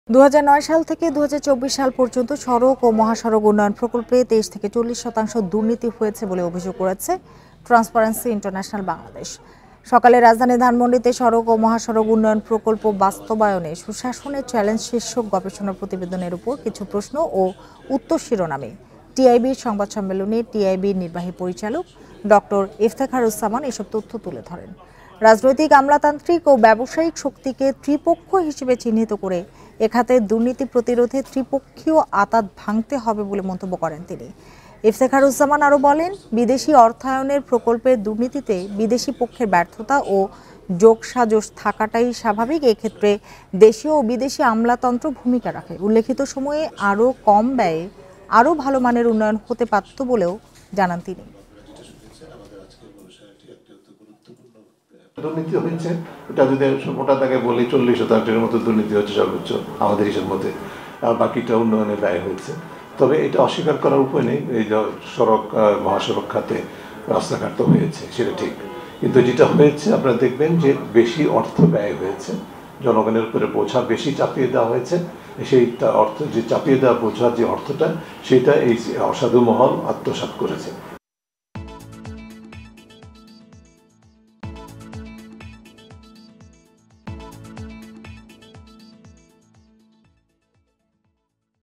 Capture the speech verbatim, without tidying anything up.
দু হাজার নয় সাল থেকে দু হাজার চব্বিশ সাল পর্যন্ত সড়ক ও মহাসড়ক উন্নয়ন প্রকল্পে তেইশ থেকে চল্লিশ শতাংশ দুর্নীতি হয়েছে বলে অভিযোগ করেছে ট্রান্সপারেন্সি ইন্টারন্যাশনাল বাংলাদেশ। সকালে রাজধানী ধানমন্ডিতে সড়ক ও মহাসড়ক উন্নয়ন প্রকল্প বাস্তবায়নে সুশাসনের চ্যালেঞ্জ শীর্ষক গবেষণা প্রতিবেদনের উপর কিছু প্রশ্ন ও উত্তর শিরোনামে টিআইবির সংবাদ সম্মেলনে টিআইবির নির্বাহী পরিচালক ডক্টর ইফতেখারুজ্জামান এসব তথ্য তুলে ধরেন। রাজনৈতিক, আমলাতান্ত্রিক ও ব্যবসায়িক শক্তিকে ত্রিপক্ষ হিসেবে চিহ্নিত করে এখাতে দুর্নীতি প্রতিরোধে ত্রিপক্ষীয় আঁতাত ভাঙতে হবে বলে মন্তব্য করেন তিনি। ইফতেখারুজ্জামান আরও বলেন, বিদেশি অর্থায়নের প্রকল্পের দুর্নীতিতে বিদেশি পক্ষের ব্যর্থতা ও যোগসাজশ থাকাটাই স্বাভাবিক। এক্ষেত্রে দেশীয় ও বিদেশি আমলাতন্ত্র ভূমিকা রাখে। উল্লেখিত সময়ে আরও কম ব্যয়ে আরও ভালো মানের উন্নয়ন হতে পারত বলেও জানান তিনি। দুর্নীতি হয়েছে, এটা যদি মোটা দাগে বলি চল্লিশ শতাংশের মতো দুর্নীতি হচ্ছে সর্বোচ্চ আমাদের হিসেবে মতে, আর বাকিটা উন্নয়নে ব্যয় হয়েছে। তবে এটা অস্বীকার করার উপায় নেই, এই যে সড়ক মহাসড়ক খাতে রাস্তাঘাট তো হয়েছে সেটা ঠিক, কিন্তু যেটা হয়েছে আপনারা দেখবেন যে বেশি অর্থ ব্যয় হয়েছে, জনগণের উপরে বোঝা বেশি চাপিয়ে দেওয়া হয়েছে। সেই অর্থ যে চাপিয়ে দেওয়া বোঝার যে অর্থটা সেটা এই অসাধু মহল আত্মসাৎ করেছে।